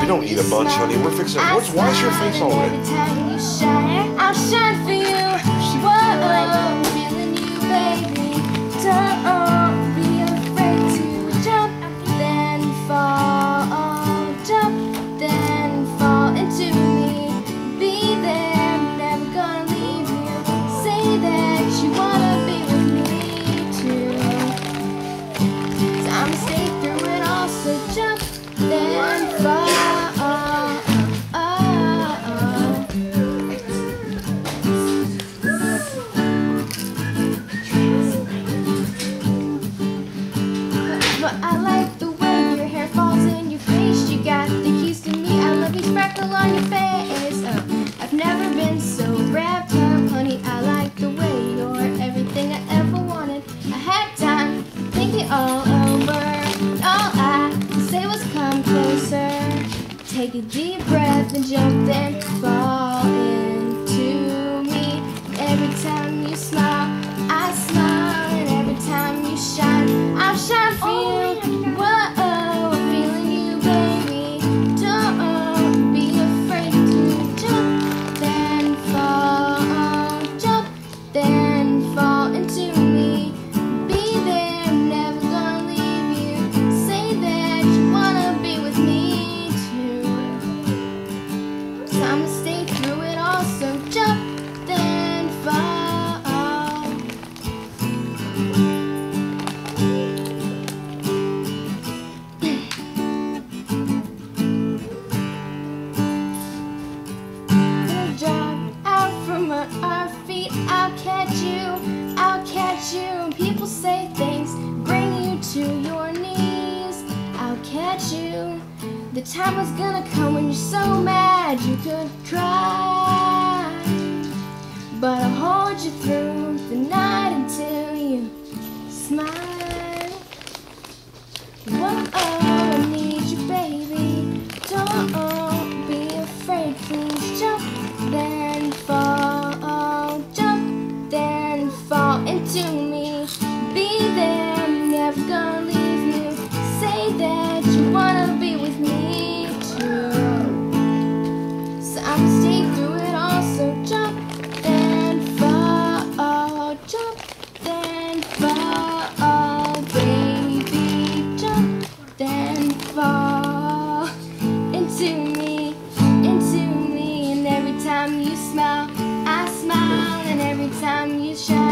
don't eat a bunch, honey. We're fixing. Why is your face all red? Every time you shine, I'll shine for you. Whoa, feeling you, baby. Don't be afraid to jump, then fall. Jump, then fall into me. Be there, never gonna leave you. Say that you wanna be with me too. So I'ma stay through it all. So jump, then fall. But I like the way your hair falls in your face. You got the keys to me. I love each freckle on your face. I've never been so wrapped up, honey. I like the way you're everything I ever wanted. I had time to think it all over. All I can say was come closer. Take a deep breath and jump, then fall into me. Every time you smile, I smile, and every time you shine, I'll shine for you. Whoa, I'm feeling you, baby. Don't be afraid to jump, then fall. Jump, then fall into me. Be there, never gonna leave you. Say that you wanna be with me too. So I'ma stay through it all. So jump, then fall. Drop out from our feet. I'll catch you. People say things bring you to your knees. I'll catch you. The time was gonna come when you're so mad you could cry, but I'll hold you through the night until you smile. Whoa, I need you, baby. Don't be afraid, please jump, then fall. Jump, then fall into me. Be there, I'm never gonna leave you. Say that you wanna be with me too. So I'ma stay through it all. So jump, then fall. Jump, then fall, baby. Jump, then fall into me. And every time you smile, I smile, and every time you shine,